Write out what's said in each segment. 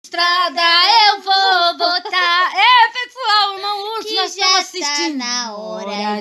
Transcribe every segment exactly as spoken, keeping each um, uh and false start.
Estrada eu vou botar. É, pessoal, não urso, nós estamos assistindo. Tá na hora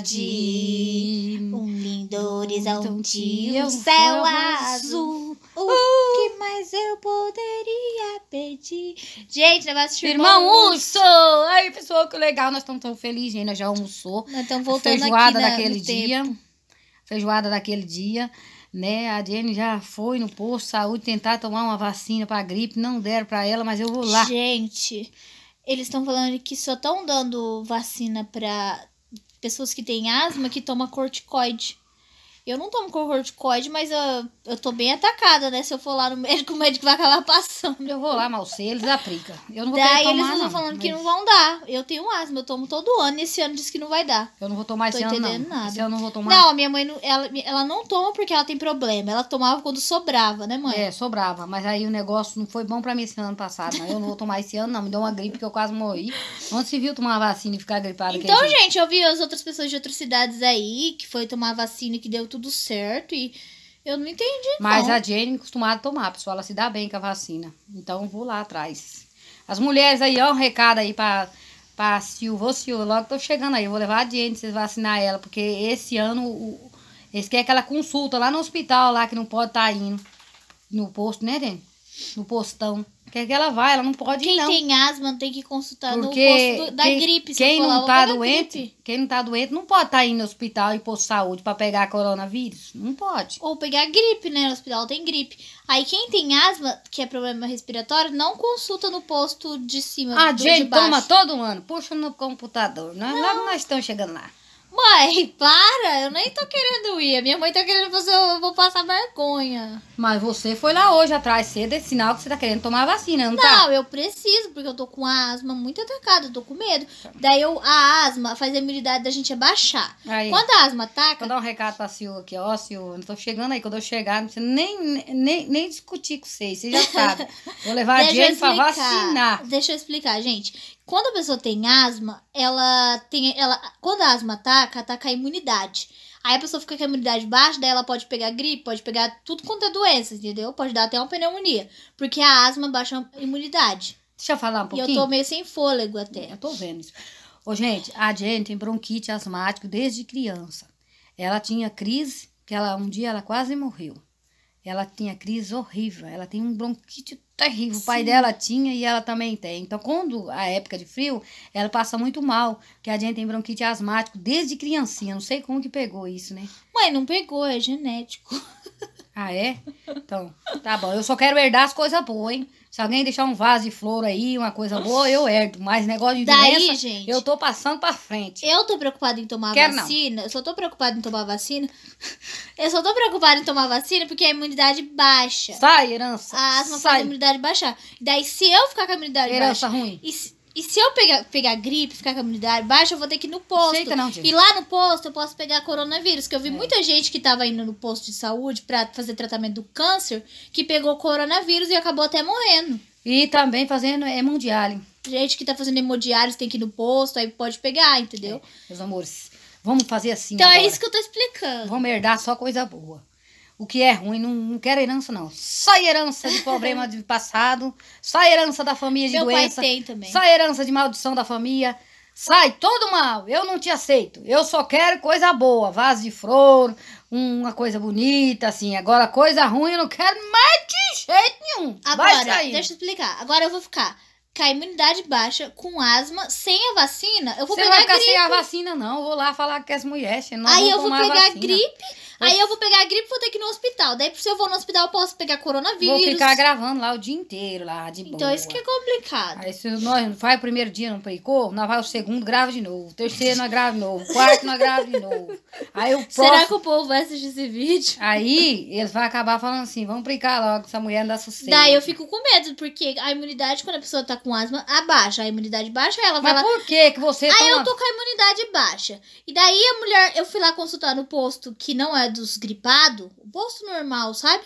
de um lindo horizonte, um um céu azul. O que mais eu poderia pedir? Gente, nós vamos assistir Irmão Urso! Aí, pessoal, que legal, nós estamos tão felizes, gente, nós já almoçou. Nós estamos voltando Feijoada aqui na, daquele no dia. tempo. Feijoada daquele dia, né? A Jenny já foi no posto de saúde tentar tomar uma vacina pra gripe, não deram pra ela, mas eu vou lá. Gente, eles estão falando que só estão dando vacina pra pessoas que têm asma que tomam corticoide. Eu não tomo corticoide, mas eu, eu tô bem atacada, né? Se eu for lá no médico, o médico vai acabar passando. Eu vou lá, mas você, eles aplicam. Eu não vou Daí ter que eles tomar, estão não, falando que mas não vão dar. Eu tenho asma, eu tomo todo ano e esse ano diz que não vai dar. eu não vou tomar Tô esse ano, não. entendendo nada. Esse ano eu não vou tomar. Não, a minha mãe, não, ela, ela não toma porque ela tem problema. Ela tomava quando sobrava, né, mãe? É, sobrava. Mas aí o negócio não foi bom pra mim esse ano passado. Não. Eu não vou tomar esse ano, não. Me deu uma gripe que eu quase morri. Onde se viu tomar vacina e ficar gripado? Então, gente, eu vi as outras pessoas de outras cidades aí que foi tomar vacina e que deu tudo certo e eu não entendi, Mas não. a Jenny costumada tomar, pessoal. Ela se dá bem com a vacina. Então, eu vou lá atrás. As mulheres aí, ó, um recado aí pra, pra Silva. Ô, Silva, logo tô chegando aí. Eu vou levar a Jenny, vocês vacinar ela. Porque esse ano, o, eles querem aquela consulta lá no hospital, lá que não pode estar tá indo. No posto, né, Jenny? No postão. Quer que ela vá, ela não pode Quem ir, não. tem asma tem que consultar Porque no posto do- da quem, gripe. Se quem eu for lá, não eu tá vou pegar doente, gripe. quem não tá doente não pode estar tá indo no hospital e posto de saúde pra pegar coronavírus. Não pode. Ou pegar gripe, né? No hospital tem gripe. Aí quem tem asma, que é problema respiratório, não consulta no posto de cima. A do gente de baixo. toma todo ano, puxa no computador. Nós, logo nós estamos chegando lá. Mãe, para! Eu nem tô querendo ir. A minha mãe tá querendo fazer. Eu vou passar vergonha. Mas você foi lá hoje atrás cedo, é sinal que você tá querendo tomar a vacina, não, Não, tá? eu preciso, porque eu tô com a asma muito atacada, eu tô com medo. Daí eu, a asma faz a imunidade da gente abaixar. Aí, Quando a asma vou ataca, dar um recado pra Silvia aqui, ó, Silvia, não tô chegando aí, quando eu chegar, não precisa nem, nem, nem discutir com vocês, você já sabe. Vou levar a deixa eu gente pra explicar. vacinar. Deixa eu explicar, gente. Quando a pessoa tem asma, ela tem. Ela, quando a asma ataca, ataca a imunidade. Aí a pessoa fica com a imunidade baixa, daí ela pode pegar gripe, pode pegar tudo quanto é doença, entendeu? Pode dar até uma pneumonia. Porque a asma baixa a imunidade. Deixa eu falar um E pouquinho. eu tô meio sem fôlego até. Eu tô vendo isso. Ô, gente, a Jenny tem bronquite asmático desde criança. Ela tinha crise, que ela um dia ela quase morreu. Ela tinha crise horrível. Ela tem um bronquite terrível. O pai Sim. dela tinha e ela também tem. Então, quando a época de frio, ela passa muito mal. Porque a Jenny tem bronquite asmático desde criancinha. Não sei como que pegou isso, né? Mãe, não pegou, é genético. Ah, é? Então, tá bom. Eu só quero herdar as coisas boas, hein? Se alguém deixar um vaso de flor aí, uma coisa boa, eu herdo. Mas negócio de Daí, doença, gente, eu tô passando pra frente. Eu tô preocupada em tomar Quero vacina. Eu só tô preocupada em tomar vacina. Eu só tô preocupada em tomar vacina porque a imunidade baixa. Sai, herança. A asma faz Sai. a imunidade baixar. Daí, se eu ficar com a imunidade Herança baixa. ruim. E se, e se eu pegar, pegar gripe, ficar com a imunidade baixa, eu vou ter que ir no posto. Aceita não, gente. E lá no posto eu posso pegar coronavírus. Que eu vi muita gente que tava indo no posto de saúde pra fazer tratamento do câncer que pegou coronavírus e acabou até morrendo. E também fazendo hemodiálise. Gente que tá fazendo hemodiálise tem que ir no posto, aí pode pegar, entendeu? Meus amores, vamos fazer assim Então agora. é isso que eu tô explicando. Vamos herdar só coisa boa. O que é ruim, não, não quero herança, não. Só herança de problema de passado. Só herança da família de Meu doença. pai tem também. Só herança de maldição da família. Sai todo mal. Eu não te aceito. Eu só quero coisa boa. Vaso de flor, uma coisa bonita, assim. Agora, coisa ruim eu não quero mais de jeito nenhum. Vai Agora, sair. deixa eu explicar. Agora eu vou ficar com a imunidade baixa, com asma, sem a vacina. Eu vou Você pegar vai ficar gripe. sem a vacina, não. Eu vou lá falar com as mulheres. Não Aí vão eu vou tomar a pegar vacina. gripe. Aí eu vou pegar gripe e vou ter que ir no hospital. Daí, se eu for no hospital, eu posso pegar coronavírus. Vou ficar gravando lá o dia inteiro, lá, de boa. Então, isso que é complicado. Aí se nós vai o primeiro dia, não pegou, nós vai o segundo, grava de novo. O terceiro, nós grava de novo. O quarto, nós grava de novo. Aí o próximo... Será que o povo vai assistir esse vídeo? Aí eles vão acabar falando assim, vamos brincar logo, essa mulher não dá sossego. Daí eu fico com medo, porque a imunidade, quando a pessoa tá com asma, abaixa. A imunidade baixa, ela vai Mas lá... por que que você Aí toma... eu tô com a imunidade baixa. E daí a mulher, eu fui lá consultar no posto que não é dos gripados, o posto normal, sabe?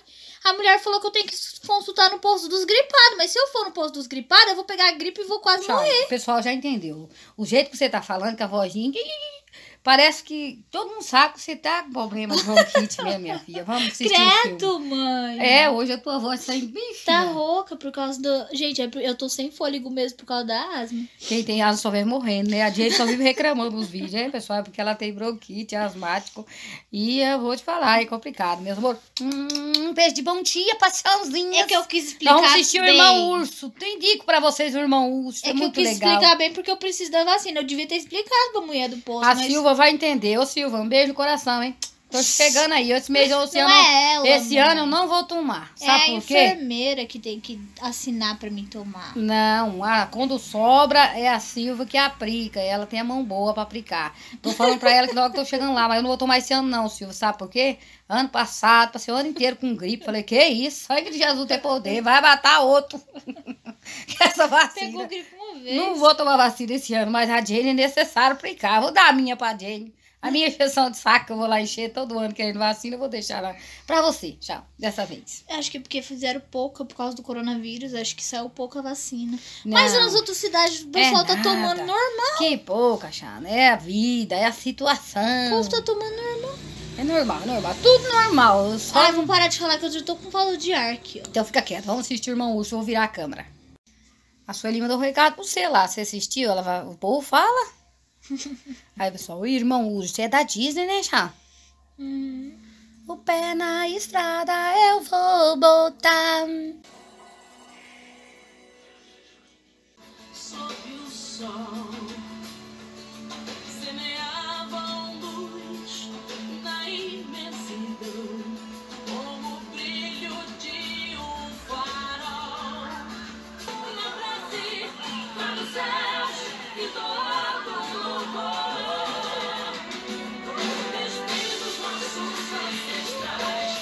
A mulher falou que eu tenho que consultar no posto dos gripados. Mas se eu for no posto dos gripados, eu vou pegar a gripe e vou quase Tchau. morrer. O pessoal já entendeu. O jeito que você tá falando, com a vozinha... Parece que todo mundo sabe que você tá com problema de bronquite mesmo, minha filha. Vamos assistir um filme. Credo, mãe. É, hoje a tua voz tá bem Tá fina. rouca por causa do... Gente, é por- eu tô sem fôlego mesmo por causa da asma. Quem tem asma só vive morrendo, né? A gente só vive reclamando nos vídeos, hein, pessoal? É porque ela tem bronquite, é asmático. E eu vou te falar, é complicado, meu amor. Hum, beijo de bom dia, paixãozinha. É que eu quis explicar Vamos assistir bem. o Irmão Urso. Tem indico pra vocês o Irmão Urso, é, É que eu muito quis legal. explicar bem porque eu preciso da vacina. Eu devia ter explicado pra mulher do posto, A mas... Silva vai entender. Ô, Silva, um beijo no coração, hein? Tô chegando aí. Esse mês, esse, Não ano, é ela, esse mãe. ano eu não vou tomar. É Sabe a por quê? enfermeira que tem que assinar pra mim tomar. Não, ah, quando sobra é a Silva que aplica. Ela tem a mão boa pra aplicar. Tô falando pra ela que logo tô chegando lá, mas eu não vou tomar esse ano não, Silva. Sabe por quê? Ano passado, passei o ano inteiro com gripe. Falei, que isso? Sangue de Jesus tem poder. Vai matar outro. Essa Pegou vacina. gripe uma vez. Não vou tomar vacina esse ano, mas a Jane é necessário aplicar. Vou dar a minha pra Jane. A minha injeção de saco, que eu vou lá encher todo ano querendo vacina, eu vou deixar lá pra você. Tchau, dessa vez. Acho que é porque fizeram pouca por causa do coronavírus. Acho que saiu pouca vacina. Não, Mas nas outras cidades o pessoal é tá nada. tomando normal. Que pouca, Xana. É a vida, é a situação. O povo tá tomando normal. É normal, é normal. Tudo normal. Eu só... Ai, vamos parar de falar que eu já tô com falta de ar aqui, ó. Então fica quieto. Vamos assistir o Irmão Urso. Eu vou virar a câmera. A Sueli mandou um recado pra você lá. Você assistiu? Ela vai... O povo fala. Aí, pessoal, o Irmão Urso, você é da Disney, né, Chá? Hum. O pé na estrada eu vou botar. Sob o sol, semeavam luz na imensidão, como o brilho de um farol. Na praça, lá nos céus, e todo louvor, despindo os nossos ancestrais.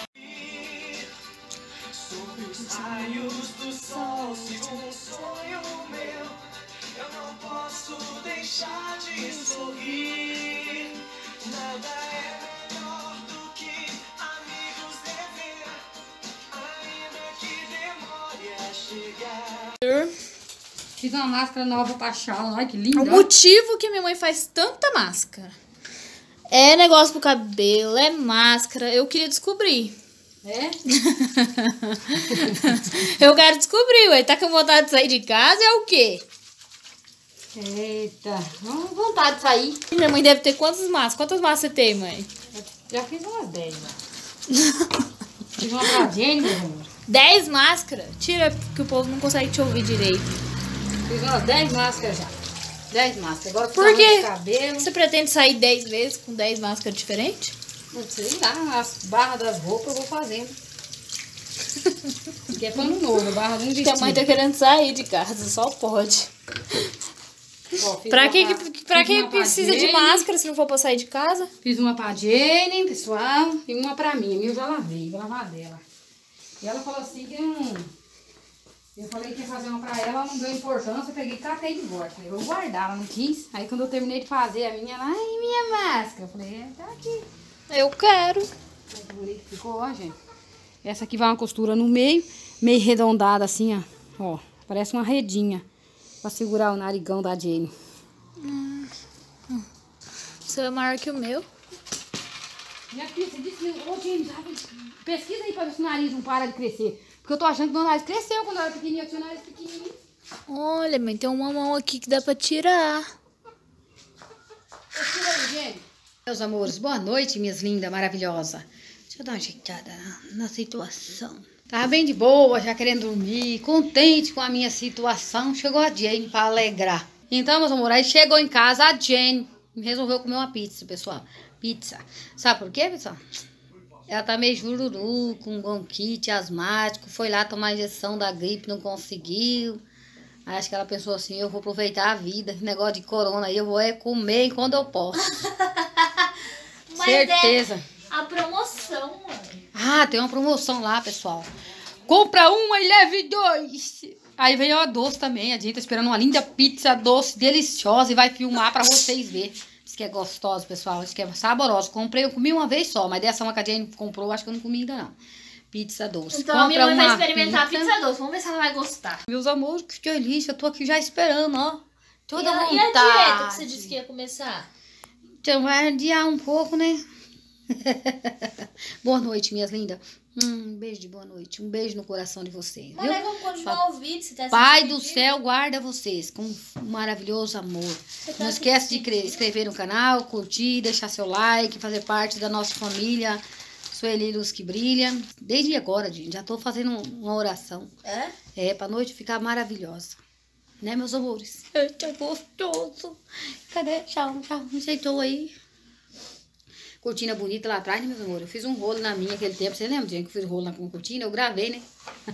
Sob os raios do sol, sigo um sonho meu. Eu não posso deixar de sorrir. Nada é melhor do que amigos rever, ainda que demore a chegar. Fiz uma máscara nova pra Chá. Olha que linda. O motivo que minha mãe faz tanta máscara é negócio pro cabelo, é máscara. Eu queria descobrir. É? Eu quero descobrir, ué. Tá com vontade de sair de casa é o quê? Eita, não vontade de sair. Minha mãe deve ter quantas máscaras? Quantas máscaras você tem, mãe? Já fiz umas dez, já. Fiz uma pra Jane, meu amor. Dez máscaras? Tira, que o povo não consegue te ouvir direito. Fiz umas dez máscaras já. dez máscaras. Agora Por fiz quê? arranjo de cabelo. Você pretende sair dez vezes com dez máscaras diferentes? Não sei lá, as barras das roupas eu vou fazendo. Que é pano novo, barra de um Porque vestido. a mãe tá querendo sair de casa, só pode. Ó, fiz Pra uma que, pra- que, pra fiz que uma pra precisa de Jane, máscara se não for pra sair de casa? Fiz uma pra Jane, pessoal, e uma pra mim. A minha eu já lavei, vou lavar dela. E ela falou assim que não... Eu falei que ia fazer uma pra ela, ela não deu importância, eu peguei e catei de volta. Falei, vou guardar, ela não quis. Aí quando eu terminei de fazer a minha, ela, ai, minha máscara. Eu falei, é, tá aqui. Eu quero. Aí que bonito que ficou, ó, gente. Essa aqui vai uma costura no meio, meio arredondada assim, ó. Ó, parece uma redinha pra segurar o narigão da Jane. O seu é maior que o meu. Minha filha, você disse que... Ô, Jane, já pesquisa aí pra ver se o nariz não para de crescer. Porque eu tô achando que meu nariz cresceu quando eu era pequenininha, eu tinha o nariz pequenininho. Olha, mãe, tem uma mão aqui que dá pra tirar. Pesquisa aí, Jane. Meus amores, boa noite, minhas lindas, maravilhosas. Deixa eu dar uma ajeitada na, na situação. Tava bem de boa, já querendo dormir, contente com a minha situação. Chegou a Jane pra alegrar. Então, meus amores, aí chegou em casa a Jane resolveu comer uma pizza, pessoal. Pizza. Sabe por quê, pessoal? Ela tá meio jururu, com bronquite, asmático. Foi lá tomar a injeção da gripe, não conseguiu. Aí acho que ela pensou assim, eu vou aproveitar a vida. Esse negócio de corona aí, eu vou é comer quando eu posso. Mas Certeza. é a promoção, mãe. Ah, tem uma promoção lá, pessoal. Compra uma e leve dois. Aí veio a doce também. A gente tá esperando uma linda pizza doce, deliciosa. E vai filmar pra vocês verem. Diz que é gostosa, pessoal. Diz que é saborosa. Comprei, eu comi uma vez só. Mas dessa uma que a Jane comprou, acho que eu não comi ainda não. pizza doce. Então a minha Compra mãe vai uma experimentar a pizza doce. Vamos ver se ela vai gostar. Meus amores, que delícia. Eu tô aqui já esperando, ó. Toda e, a, vontade. e a dieta que você disse que ia começar? Então vai adiar um pouco, né? Boa noite, minhas lindas. Hum, um beijo de boa noite. Um beijo no coração de vocês. Mas nós vamos continuar o vídeo. Você tá Pai do céu, guarda vocês com um maravilhoso amor. Tá Não esquece de cre- inscrever no canal, curtir, deixar seu like, fazer parte da nossa família. Sueli Luz que Brilha. Desde agora, gente, já tô fazendo uma oração. É? É, pra noite ficar maravilhosa. Né, meus amores? Eita, gostoso. Cadê? Tchau, tchau. Ajeitou aí. Cortina bonita lá atrás, né, meus amores? Eu fiz um rolo na minha aquele tempo. Você lembra, gente, que eu fiz um rolo na com cortina? Eu gravei, né?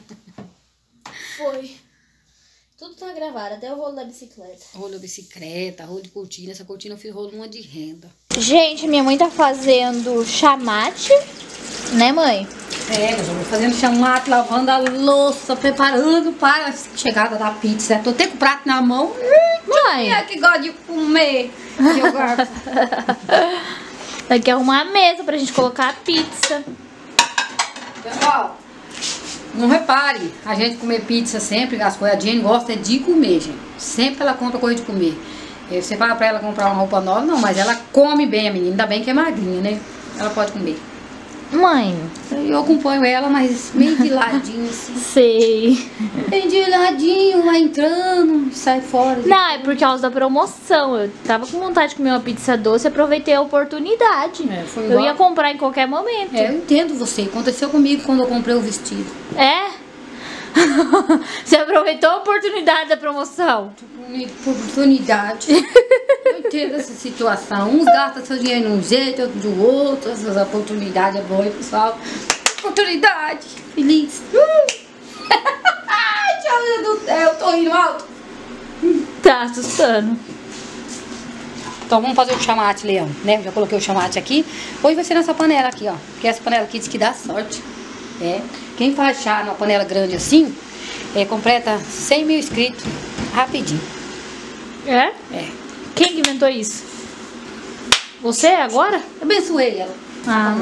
Foi. Tudo tá gravado, até o rolo da bicicleta. Rolo de bicicleta, rolo de cortina. Essa cortina eu fiz rolo numa de renda. Gente, minha mãe tá fazendo chamate, né, mãe? É, meus amores, fazendo chamate, lavando a louça, preparando para a chegada da pizza. Tô até com o prato na mão. Mãe, É que gosta de comer. Eu gosto. tem que arrumar a mesa pra gente colocar a pizza. Pessoal, não repare, a gente comer pizza sempre, as coisas, a Jenny gosta de comer, gente. Sempre ela compra coisa de comer. E você fala pra ela comprar uma roupa nova, não, mas ela come bem, a menina, ainda bem que é magrinha, né? Ela pode comer. Mãe, Eu acompanho ela, mas meio de ladinho, assim. sei. Bem de ladinho, vai entrando, sai fora. Não, é por causa da promoção. Eu tava com vontade de comer uma pizza doce e aproveitei a oportunidade. É, foi eu igual- ia comprar em qualquer momento. É, eu entendo você. Aconteceu comigo quando eu comprei o vestido. É? Você aproveitou a oportunidade da promoção? Oportunidade. Eu entendo essa situação. Uns gastam seu dinheiro de um jeito, outro do outro. Essas oportunidades é boa, pessoal. Oportunidade. Feliz. Uh! Ai, Deus do céu, tô indo alto. Tá assustando. Então vamos fazer o chamate, Leão, né? Já coloquei o chamate aqui. Hoje vai ser nessa panela aqui, ó. Porque essa panela aqui diz que dá sorte. É. Quem faz chá numa panela grande assim, é, completa cem mil inscritos rapidinho. É? É. Quem que inventou isso? Você agora? Eu abençoei ela. Ah,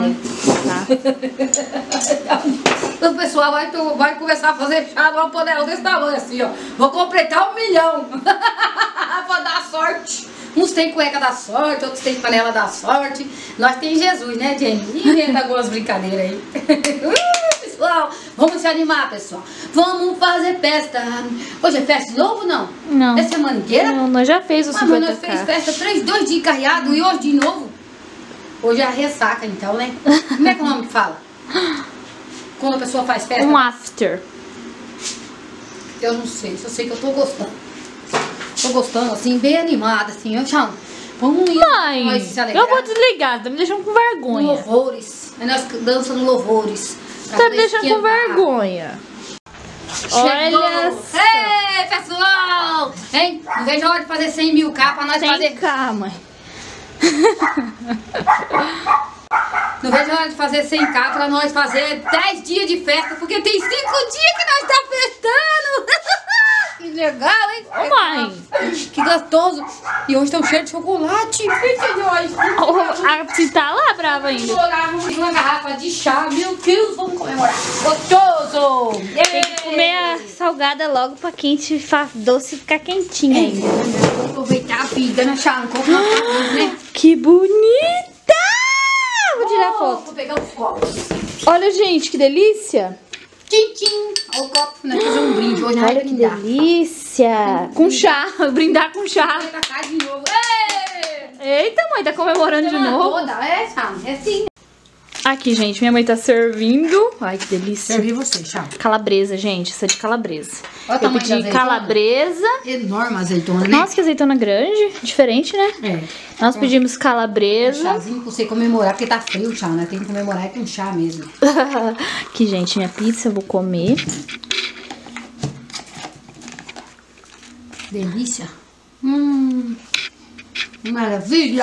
O pessoal vai, vai começar a fazer chá numa panela desse tamanho assim, ó. Vou completar um milhão. Pra dar sorte. Uns tem cueca da sorte, outros tem panela da sorte. Nós tem Jesus, né, Jenny? Inventa algumas brincadeiras aí. uh, pessoal, vamos se animar, pessoal. Vamos fazer festa. Hoje é festa de novo, não? Não. É semana inteira? Não, nós já fez o Ah, mas nós cinquenta fez K. festa três, dois dias carreado e hoje de novo. Hoje é a ressaca, então, né? Como é que o nome que fala? Quando a pessoa faz festa? Um after. Eu não sei, só sei que eu tô gostando. Tô gostando, assim, bem animada, assim. Eu chamo. Vamos ir. Mãe, nós se alegrar. eu vou desligar, tá me deixando com vergonha. Louvores. Aí nós dançando louvores. pra Tá me poder deixando com esquentar. vergonha. Chegou. Olha só. Ei, pessoal! Hein? Não vejo a hora de fazer cem mil K pra nós Sem fazer. cá, mãe. Não vejo a hora de fazer cem K pra nós fazer dez dias de festa, porque tem cinco dias que nós tá festando. Que legal, hein? Ô, mãe. Que gostoso. E hoje estão cheios de chocolate. Oh, a Psi tá lá brava ainda. Vamos uma garrafa de chá. Meu Deus, vamos comemorar. Gostoso. Tem que comer a salgada logo pra quente ficar doce e ficar quentinha ainda. Vamos aproveitar a vida, né, chá? Não compra uma farinha, né? Que bonita! Vou tirar Oh, foto. Vou pegar os copos. Olha, gente, que delícia. Tchim, tchim. Olha o copo. Nós fizemos um brinde. Hoje não vai Olha que brindar. delícia. Com chá. Brindar com chá. Vai pra cá de novo. Ei! Eita, mãe, tá comemorando de Semana novo. toda. É, chá. É assim. Aqui, gente, minha mãe tá servindo. Ai, que delícia. Servi você, chá. Calabresa, gente. Isso é de calabresa. Olha o Eu tamanho da pedi azeitona. calabresa. Enorme a azeitona, né? Nossa, que azeitona grande. Diferente, né? É. Nós pedimos Um calabresa. chazinho pra você comemorar, porque tá frio o chá, né? Tem que comemorar é com chá mesmo. Aqui, gente, minha pizza eu vou comer. Delícia. Hum. Maravilha.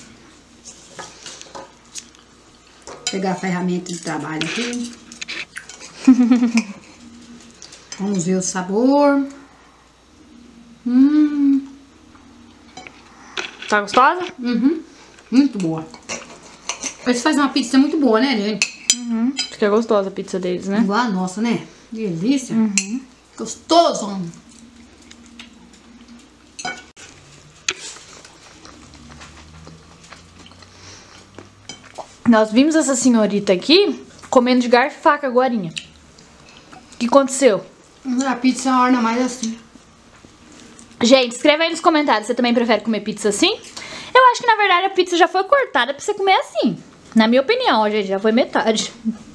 Vou pegar a ferramenta de trabalho aqui. Vamos ver o sabor. Hum. Tá gostosa? Uhum. Muito boa. Eles fazem uma pizza muito boa, né, gente? Uhum. Fica gostosa a pizza deles, né? Igual a nossa, né? Delícia. Uhum. Gostoso. Nós vimos essa senhorita aqui comendo de garfo e faca agorinha. O que aconteceu? A pizza orna mais assim. Gente, escreve aí nos comentários. Você também prefere comer pizza assim? Eu acho que, na verdade, a pizza já foi cortada pra você comer assim. Na minha opinião, ó, gente, já foi metade.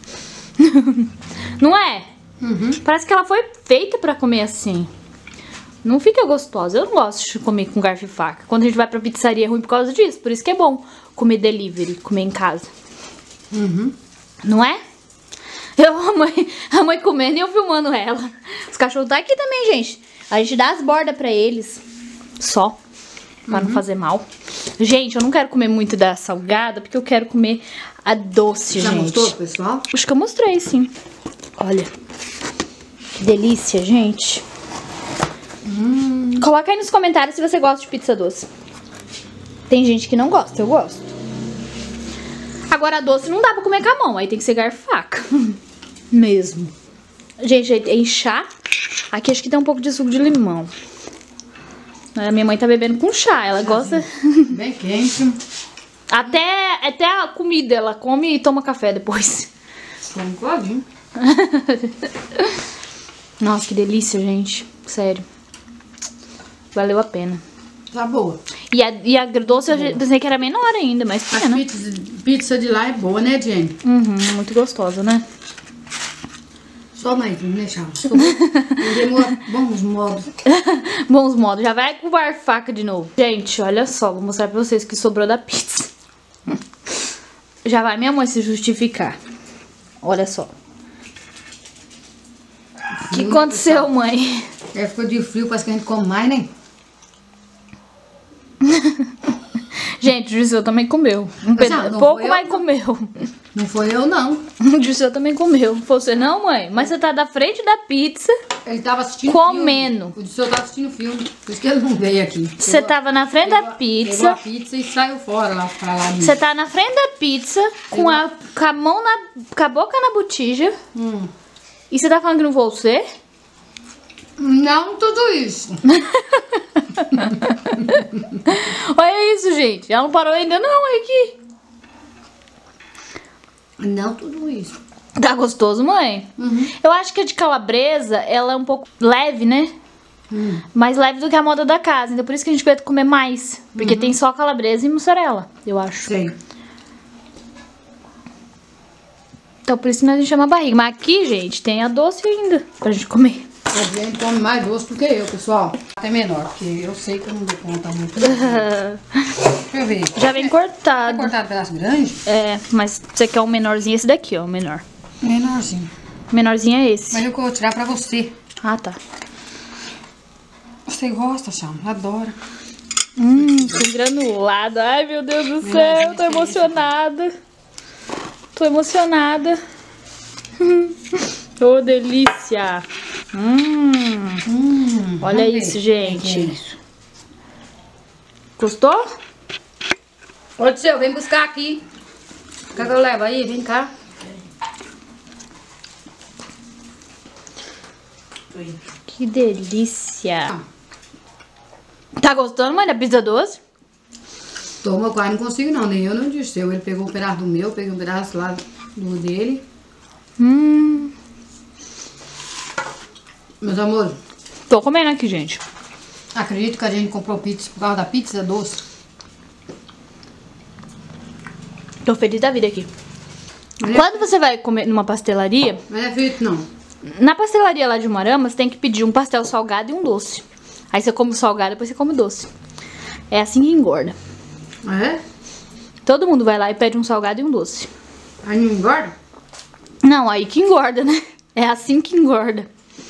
Não é? Uhum. Parece que ela foi feita pra comer assim. Não fica gostosa. Eu não gosto de comer com garfo e faca. Quando a gente vai pra pizzaria é ruim por causa disso. Por isso que é bom comer delivery, comer em casa. Uhum. Não é? Eu, a mãe, a mãe comendo e eu filmando ela. Os cachorros tá aqui também, gente. A gente dá as bordas pra eles. Só. Pra Uhum. não fazer mal. Gente, eu não quero comer muito da salgada, porque eu quero comer a doce, Já gente. mostrou, pessoal? Acho que eu mostrei, sim. Olha. Que delícia, gente. Hum. Coloca aí nos comentários se você gosta de pizza doce. Tem gente que não gosta, eu gosto. Agora a doce não dá pra comer com a mão, aí tem que ser garfo e faca. Mesmo. Gente, é chá. Aqui acho que tem um pouco de suco de limão. A minha mãe tá bebendo com chá, ela gosta... Bem quente. Até, até a comida, ela come e toma café depois. Como coladinho. Nossa, que delícia, gente. Sério. Valeu a pena. Tá boa. E a, e a doce eu pensei que era menor ainda, mas A pequena. pizza, pizza de lá é boa, né, Jenny? Uhum, muito gostosa, né? Só mais um, né, Charles? Demora bons modos. Bons modos. Já vai com o garfo e faca de novo. Gente, olha só. Vou mostrar pra vocês o que sobrou da pizza. Já vai minha mãe se justificar. Olha só. O que aconteceu, mãe? É, ficou de frio, parece que a gente come mais, né? Gente, o Giseu também comeu. Um Mas, peda- ah, não pouco, foi eu, mas não. comeu. Não foi eu, não. O Giseu também comeu. Você não, mãe? Mas você tá da frente da pizza. Ele tava assistindo Comendo. filme. O Disseu tava assistindo filme. Por isso que ele não veio aqui. Você Pegou- tava na frente da pegou a- Pegou a pizza. pizza e saiu fora lá pra lá. Você tá na frente da pizza com a, com a mão na. Com a boca na botija. Hum. E você tá falando que não vou ser? Não tudo isso. Olha isso, gente. Ela não parou ainda, não, é aqui. Não tudo isso. Tá gostoso, mãe? Uhum. Eu acho que a de calabresa, ela é um pouco leve, né? Hum. Mais leve do que a moda da casa. Então por isso que a gente vai comer mais. Porque tem só calabresa e mussarela, eu acho. Sei. Então por isso que nós enchemos a barriga. Mas aqui, gente, tem a doce ainda pra gente comer. A gente come mais doce do que eu, pessoal. Até menor, porque eu sei que eu não dou conta muito. Deixa eu ver. Já vem Tá cortado. cortado pedaço grande? É, mas você quer um menorzinho, esse daqui, ó, o menor. Menorzinho. O menorzinho é esse. Mas eu vou tirar pra você. Ah, tá. Você gosta, Chama? Adora. Hum, tem granulado. Ai, meu Deus do céu, tô emocionada. Tô emocionada. Ô, delícia. Hum, Hum, olha vamos ver isso, o que gente. é isso. Gostou? Ô, Disseu, vem buscar aqui. Quer que eu levo aí? Vem cá. Que delícia. Tá gostando, mãe, da pizza doce? Toma, quase não consigo não, nem eu nem o Disseu. Ele pegou um pedaço do meu, peguei um pedaço lá do dele. Hum, Meus amores, tô comendo aqui, gente. acredito que a gente comprou pizza por causa da pizza doce. Tô feliz da vida aqui. Mas é- Quando você vai comer numa pastelaria, Mas não é feito não. na pastelaria lá de Umarama, você tem que pedir um pastel salgado e um doce. Aí você come o salgado, depois você come o doce. É assim que engorda. É? Todo mundo vai lá e pede um salgado e um doce. Aí não engorda? Não, aí que engorda, né? É assim que engorda.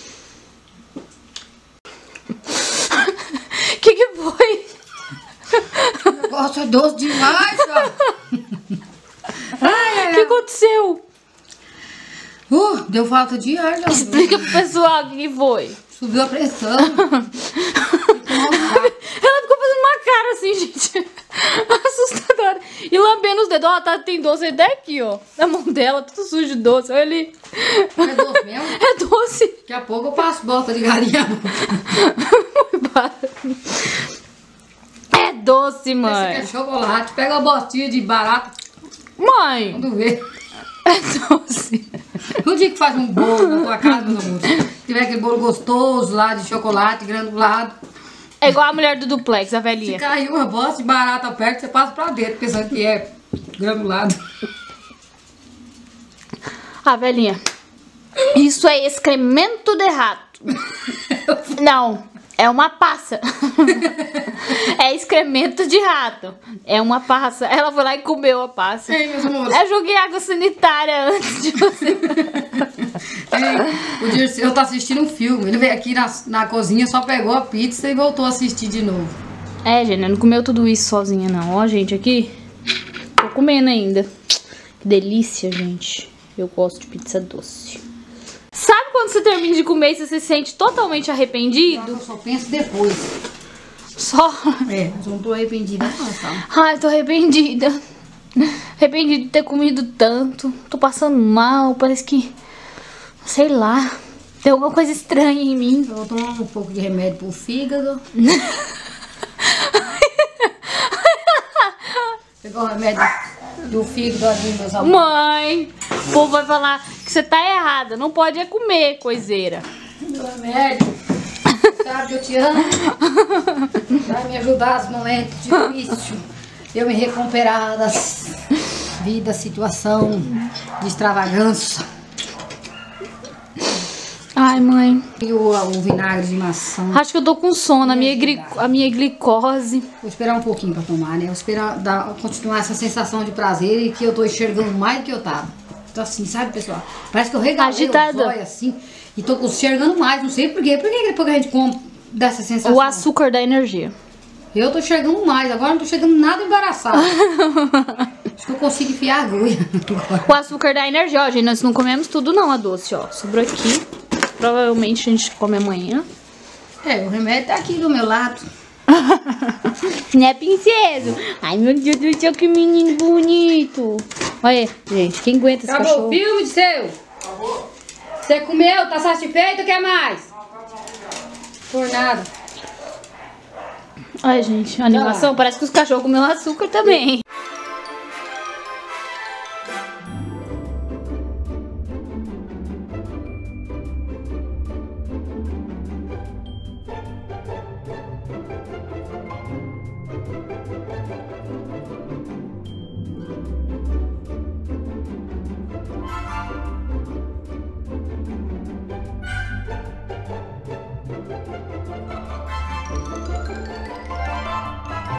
Que que foi? O negócio é doce demais, ó. Ai, O que aconteceu? Uh, deu falta de ar, já. Explica pro pessoal o que que foi. Subiu a pressão. Ela ficou fazendo uma cara assim, gente. Assustadora. E lambendo os dedos. Ó, Ó, tá, tem doce até aqui, ó. Na mão dela, tudo sujo de doce. Olha ali. É doce mesmo? É doce. Daqui a pouco eu passo bota de galinha. É doce, Esse mãe. aqui é chocolate. Pega uma bostinha de barato. Mãe. Quando vê. É doce. No dia que faz um bolo na tua casa, meus amores. Se tiver aquele bolo gostoso lá de chocolate, granulado. É igual a mulher do duplex, a Se velhinha. caiu uma bosta de barata perto, você passa pra dentro, pensando que é granulado. A velhinha. Isso é excremento de rato. Não, é uma passa. É excremento de rato. É uma passa. Ela foi lá e comeu a passa. Ei, meus amores. Eu joguei água sanitária antes de você. Ei, o Dirceu tá assistindo um filme. Ele veio aqui na, na cozinha, só pegou a pizza e voltou a assistir de novo. É, gente, não comeu tudo isso sozinha, não. Ó, gente, aqui. Tô comendo ainda. Que delícia, gente. Eu gosto de pizza doce. Sabe quando você termina de comer e você se sente totalmente arrependido? Eu só penso depois. Só. É, mas eu não tô arrependida, não, tá? Ai, tô arrependida. Arrependida de ter comido tanto. Tô passando mal, parece que... Sei lá. Tem alguma coisa estranha em mim. Eu vou tomar um pouco de remédio pro fígado. Pegou o remédio do fígado ali, meus amores. Mãe, o povo vai falar que você tá errada. Não pode é comer, coiseira. Meu remédio. Sabe que eu te amo. Vai me ajudar nos momentos difíceis. Eu me recuperar das vidas, situação de extravagância. Ai, mãe. E o, o vinagre de maçã. Acho que eu tô com sono. A minha, gli- a minha glicose. Vou esperar um pouquinho pra tomar, né? Vou esperar dar, continuar essa sensação de prazer e que eu tô enxergando mais do que eu tava. Tô assim, sabe, pessoal? Parece que eu regalei Agitada. os olhos assim e tô enxergando mais. Não sei por quê. Por que depois que a gente come dessa sensação? O açúcar da energia. Eu tô enxergando mais. Agora não tô chegando nada embaraçado. Acho que eu consigo enfiar a agulha. O açúcar da energia. Ó, gente, nós não comemos tudo não, a doce, ó. Sobrou aqui. Provavelmente a gente come amanhã. É, o remédio tá aqui do meu lado. Né, princesa? Ai, meu Deus do céu, que menino bonito. Olha, gente, quem aguenta esse Acabou cachorro? o filme de seu? Acabou. Você comeu? Tá satisfeito ou quer mais? Por nada. Ai, gente, a animação parece que os cachorros comeram açúcar também.